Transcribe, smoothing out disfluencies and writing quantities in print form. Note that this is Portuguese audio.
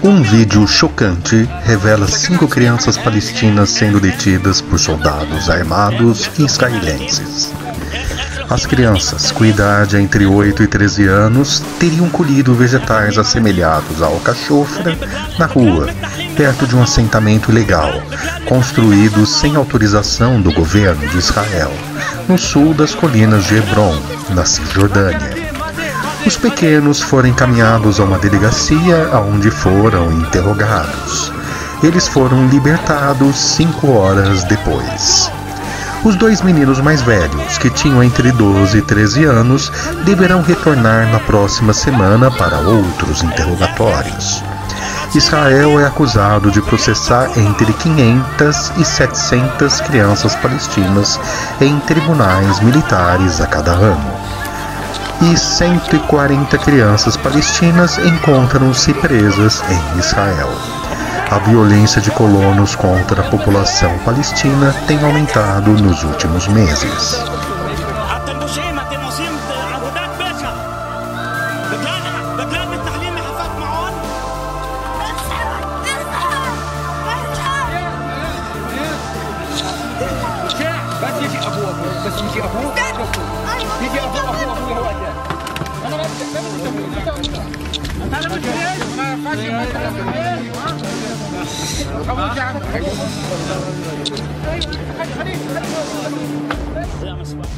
Um vídeo chocante revela 5 crianças palestinas sendo detidas por soldados armados israelenses. As crianças, com idade entre 8 e 13 anos, teriam colhido vegetais assemelhados ao alcachofra na rua, perto de um assentamento ilegal, construído sem autorização do governo de Israel, no sul das colinas de Hebron, na Cisjordânia. Os pequenos foram encaminhados a uma delegacia onde foram interrogados. Eles foram libertados 5 horas depois. Os 2 meninos mais velhos, que tinham entre 12 e 13 anos, deverão retornar na próxima semana para outros interrogatórios. Israel é acusado de processar entre 500 e 700 crianças palestinas em tribunais militares a cada ano. E 140 crianças palestinas encontram-se presas em Israel. A violência de colonos contra a população palestina tem aumentado nos últimos meses. لا